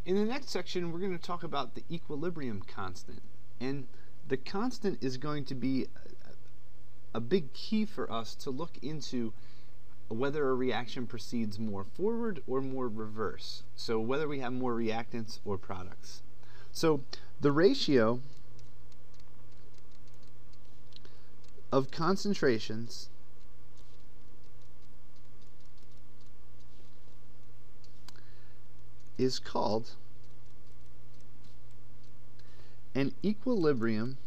In the next section, we're going to talk about the equilibrium constant. And the constant is going to be a big key for us to look into whether a reaction proceeds more forward or more reverse. So whether we have more reactants or products. So the ratio of concentrations is called an equilibrium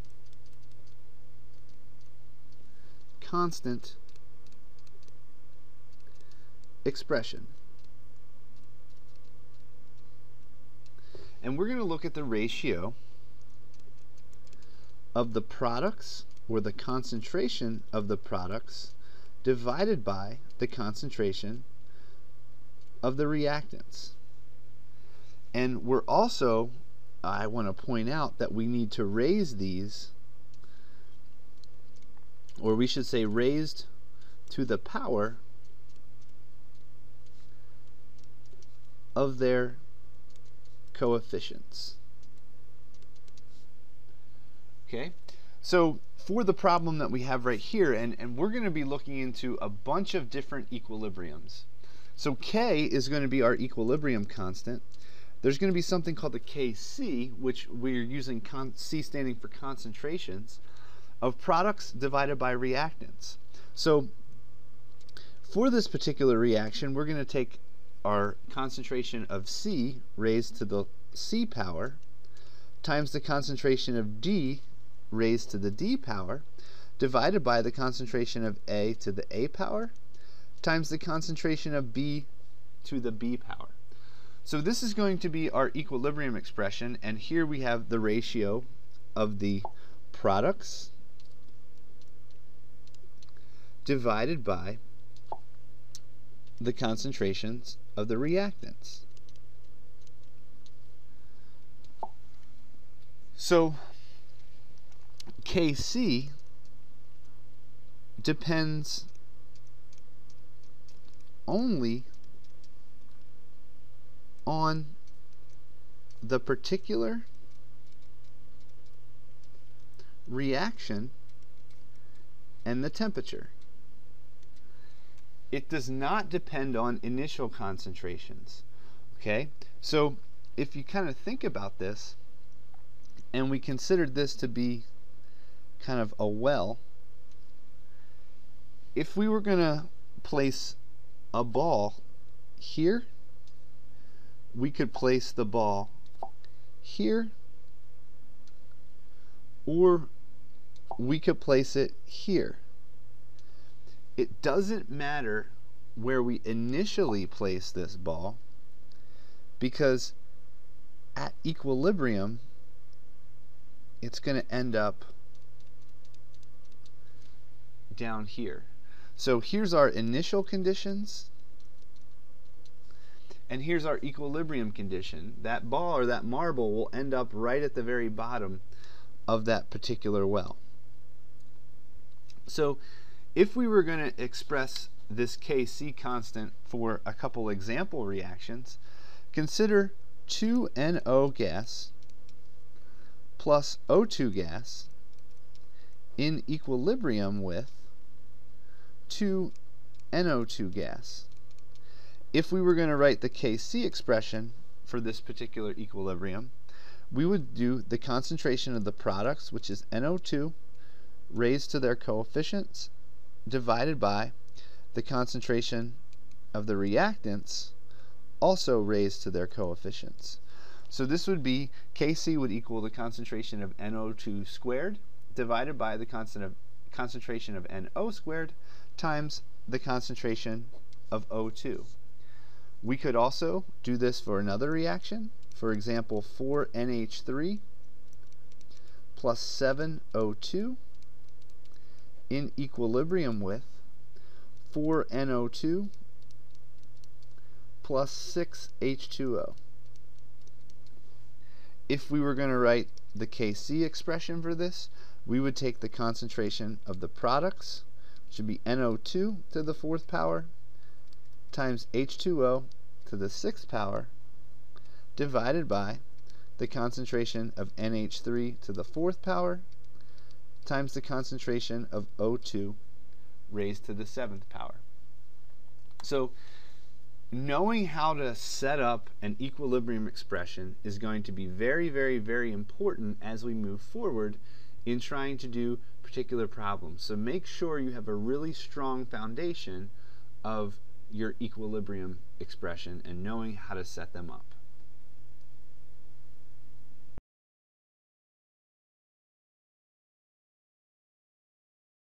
constant expression. And we're going to look at the ratio of the products, or the concentration of the products, divided by the concentration of the reactants. And we're also, I want to point out that we need to raise these, or we should say raised to the power of their coefficients. Okay, so for the problem that we have right here, and we're going to be looking into a bunch of different equilibriums. So K is going to be our equilibrium constant. There's going to be something called the Kc, which we're using C standing for concentrations, of products divided by reactants. So for this particular reaction, we're going to take our concentration of C raised to the C power times the concentration of D raised to the D power divided by the concentration of A to the A power times the concentration of B to the B power. So this is going to be our equilibrium expression, and here we have the ratio of the products divided by the concentrations of the reactants. So Kc depends only on the particular reaction and the temperature. It does not depend on initial concentrations. Okay, so if you kind of think about this, and we considered this to be kind of a well, if we were going to place a ball here, we could place the ball here, or we could place it here. It doesn't matter where we initially place this ball, because at equilibrium it's going to end up down here. So here's our initial conditions, and here's our equilibrium condition. That ball or that marble will end up right at the very bottom of that particular well. So if we were going to express this Kc constant for a couple example reactions, consider 2NO gas plus O2 gas in equilibrium with 2NO2 gas. If we were going to write the Kc expression for this particular equilibrium, we would do the concentration of the products, which is NO2, raised to their coefficients, divided by the concentration of the reactants, also raised to their coefficients. So this would be, Kc would equal the concentration of NO2 squared divided by the concentration of NO squared times the concentration of O2. We could also do this for another reaction. For example, 4NH3 plus 7O2 in equilibrium with 4NO2 plus 6H2O. If we were going to write the Kc expression for this, we would take the concentration of the products, which would be NO2 to the 4th power, times H2O to the 6th power, divided by the concentration of NH3 to the 4th power times the concentration of O2 raised to the 7th power. So knowing how to set up an equilibrium expression is going to be very, very, very important as we move forward in trying to do particular problems. So make sure you have a really strong foundation of your equilibrium expression and knowing how to set them up.